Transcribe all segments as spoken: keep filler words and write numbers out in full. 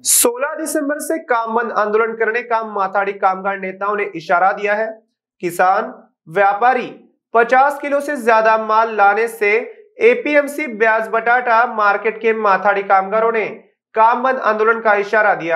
सोलह दिसंबर से काम बंद आंदोलन करने का माथाड़ी कामगार नेताओं ने इशारा दिया है। किसान व्यापारी पचास किलो से ज्यादा माल लाने से एपीएमसी ब्याज बटाटा मार्केट के माथाड़ी कामगारों ने काम बंद आंदोलन का इशारा दिया।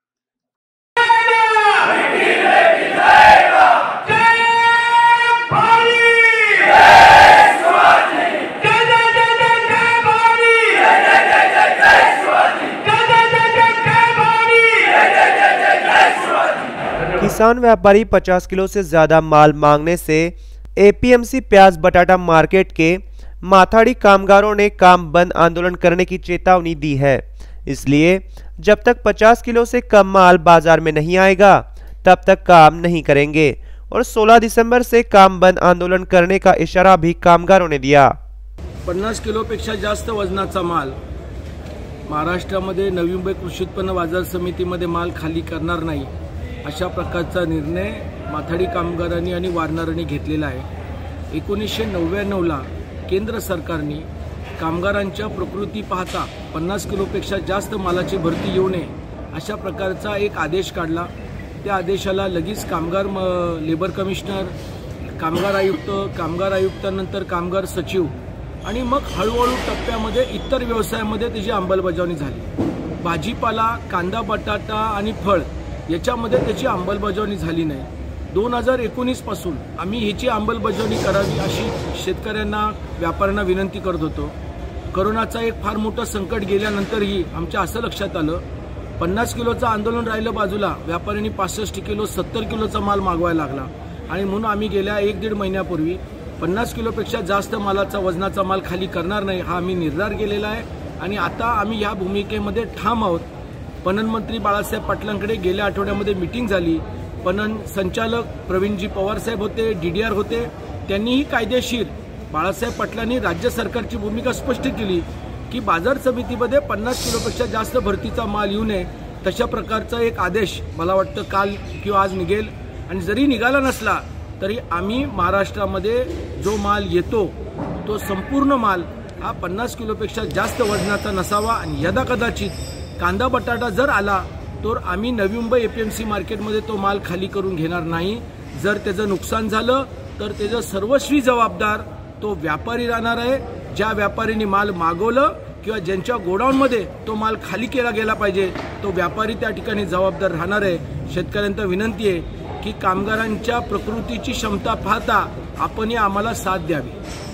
किसान व्यापारी पचास किलो से ज्यादा माल मांगने से एपीएमसी प्याज बटाटा मार्केट के माथाड़ी कामगारों ने काम बंद आंदोलन करने की चेतावनी दी है। इसलिए जब तक पचास किलो से कम माल बाजार में नहीं आएगा तब तक काम नहीं करेंगे और सोलह दिसंबर से काम बंद आंदोलन करने का इशारा भी कामगारों ने दिया। पन्नास किलोपेक्षा जास्त वजनाचा माल महाराष्ट्रामध्ये नवी मुंबई कृषी उत्पन्न बाजार समितीमध्ये माल खाली करणार नाही अशा प्रकारचा निर्णय माथाडी कामगारांनी आणि वारणारांनी घेतलेला आहे। एकोणीसशे नव्याण्णवला केंद्र सरकारने कामगारांच्या प्रकृती पाहता पन्नास किलोपेक्षा जास्त मालाची भरती येऊ नये अशा प्रकारचा एक आदेश काढला। त्या आदेशाला लगेच कामगार लेबर कमिशनर, कामगार आयुक्त, कामगार आयुक्तानंतर कामगार सचिव आणि मग हळूहळू टप्प्यामध्ये इतर व्यवसायामध्ये त्याची अंमलबजावणी झाली। भाजीपाला, कांदा, बटाटा आणि फळ याच्यामध्ये त्याची अंमलबजावणी झाली नाही। दोन हजार एकोणीस पासून आम्ही ह्याची अंमलबजावणी करावी अशी शेतकऱ्यांना, व्यापाऱ्यांना विनंती करत होतो। कोरोनाचा एक फार मोठं संकट गेल्यानंतरही आमच्या असं लक्षात आलं पन्नास किलोचं आंदोलन राहिलं बाजूला, व्यापाऱ्यांनी पासष्ट किलो सत्तर किलोचा माल मागवायला लागला आणि म्हणून आम्ही गेल्या एक दीड महिन्यापूर्वी पन्नास किलोपेक्षा जास्त मालाचा वजनाचा माल खाली करणार नाही हा आम्ही निर्धार केलेला आहे आणि आता आम्ही या भूमिकेमध्ये ठाम आहोत। पणन मंत्री बाळासाहेब पाटलांकडे गेल्या आठवड्यामध्ये मीटिंग झाली। पणन संचालक प्रवीणजी पवार साहेब होते, डीडीआर होते, त्यांनीही कायदेशीर बाळासाहेब पाटलांनी राज्य सरकारची भूमिका स्पष्ट केली की बाजार समितीमध्ये पन्नास किलोपेक्षा जास्त भरतीचा माल येऊ नये तशा प्रकारचा एक आदेश मला वाटतं काल किंवा आज निघेल आणि जरी निघाला नसला तरी आम्ही महाराष्ट्रामध्ये जो माल येतो तो संपूर्ण माल हा पन्नास किलोपेक्षा जास्त वजनाचा नसावा आणि यदाकदाचित कांदा बटाटा जर आला तर आम्ही नवी मुंबई एपीएमसी मार्केटमध्ये तो माल खाली करून घेणार नाही। जर त्याचं नुकसान झालं तर त्याचं सर्वस्वी जबाबदार तो व्यापारी राहणार आहे। ज्या व्यापाऱ्यांनी माल मागवलं किंवा ज्यांच्या गोडाऊनमध्ये तो माल खाली केला गेला पाहिजे तो व्यापारी त्या ठिकाणी जबाबदार राहणार आहे। शेतकऱ्यांना विनंती आहे की कामगारांच्या प्रकृतीची क्षमता पाहता आपण आम्हाला साथ द्यावी।